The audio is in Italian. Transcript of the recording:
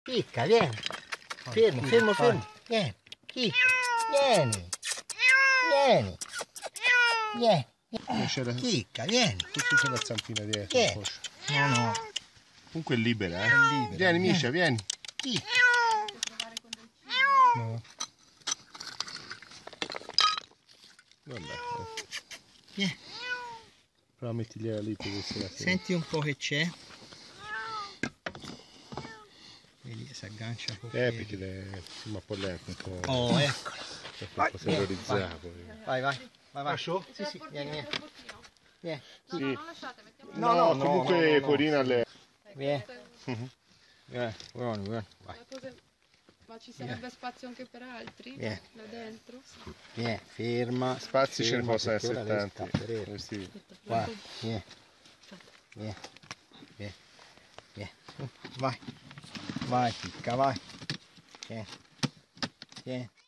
Chicca, vieni. Fermo, fermo, fermo. Vieni. Chicca, vieni. Vieni. Vieni. Chicca, vieni. Forse c'è la zampina dietro. Vieni. No, no. Comunque è libera, eh? È libera. Vieni, Miscia, vieni. Chicca. No. Vabbè. Vieni. Però mettigliela lì per essere la Senti un po' che c'è. Vedi che si aggancia con perché le... ma poi lei è un po'... Oh, eccola. È un po' terrorizzato. Vai, vai. Vai, vai. Sì, sì, vieni, vieni. Vieni. Sì. No, non lasciate, mettiamo No, comunque no. Corina le... Vieni. Buono, buono. Vai. Ma ci sarebbe spazio anche per altri? Vieni. Là dentro? Vieni, ferma. Spazi ce ne ferma, possono perché essere ora lei tanti. scapperà. Sì. Guarda, vieni. Vieni. Vieni. Vieni. Vai. Vai, chicca, vai. Vieni. Vieni.